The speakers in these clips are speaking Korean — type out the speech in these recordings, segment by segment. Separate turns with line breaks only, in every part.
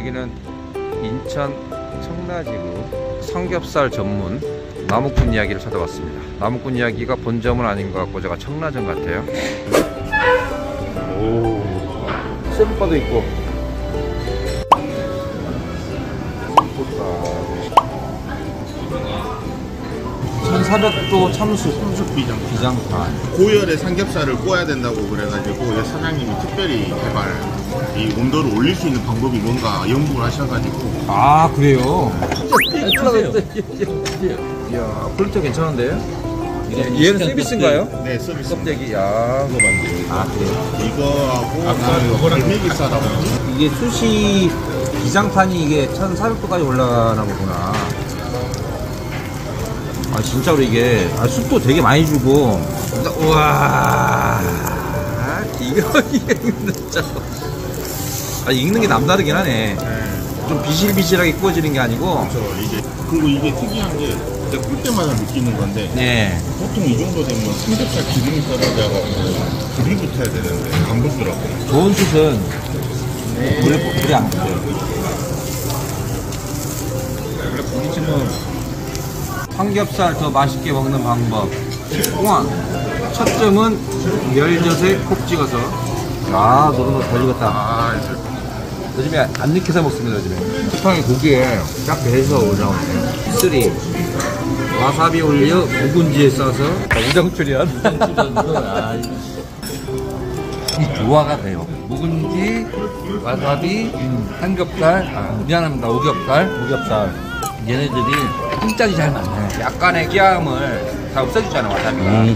여기는 인천 청라지구 삼겹살 전문 나무꾼 이야기를 찾아봤습니다. 나무꾼 이야기가 본점은 아닌 것 같고 제가 청라전 같아요. 오, 셀프바도 있고. 1400도 참수
참수
비장판.
고열의 삼겹살을 구워야 된다고 그래가지고 사장님이 특별히 제발 이 온도를 올릴 수 있는 방법이 뭔가 연구를 하셔가지고.
아, 그래요?
주세요.
이야, 퀄리티 괜찮은데요? 얘는 서비스인가요?
네, 서비스.
껍데기. 야,
이거 만들고.
아, 그래요?
이거하고
아까 이거랑
갈매기 싸라고.
이게 숯이 비장판이 이게 1400도까지 올라가나 보구나. 아, 진짜로 이게 숯도 되게 많이 주고. 우와, 이거 이게 진짜. 아, 익는 게 남다르긴 하네.
네.
좀 비실비실하게 구워지는 게 아니고.
그렇죠. 그리고 이게 특이한 게 진짜 꿀 때마다 느끼는 건데
네.
보통 이 정도 되면 삼겹살 기름이 떨어져가지고 불이 붙어야 되는데 안 붙더라고요.
좋은 숯은 불에 안 붙어요.
우리 집은
삼겹살 더 맛있게 먹는 방법. 꽁. 첫 점은 멸젓에 콕 찍어서. 아, 노릇노릇 잘 익었다.
아, 이제
요즘에 안 익혀서 먹습니다, 요즘에. 쿠팡이 고기에 쫙 배서 올라오네. 3. 와사비 올려 묵은지에 싸서. 우장출이야.
이 조화가 돼요. 묵은지, 와사비, 삼겹살, 미안합니다, 오겹살. 얘네들이 흰짝이 잘 맞네.
약간의 끼함을 다 없애주잖아, 와사비가.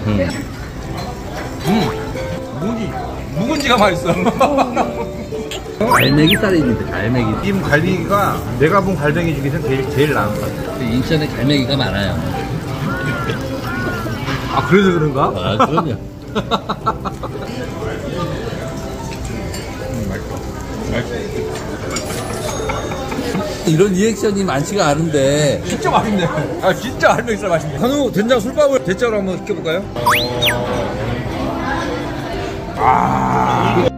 묵은지가 맛있어.
갈매기 쌀입니다, 갈매기.
이 갈비가 내가 본 갈뱅이 중에서 제일 나은 것 같아.
인천에 갈매기가 많아요.
아, 그래서 그런가?
아, 그럼요. 이런 리액션이 많지가 않은데
진짜 맛있네. 아, 진짜 갈매기살 맛있네. 한우 된장 술밥을 대짜로 한번 시켜볼까요? 아,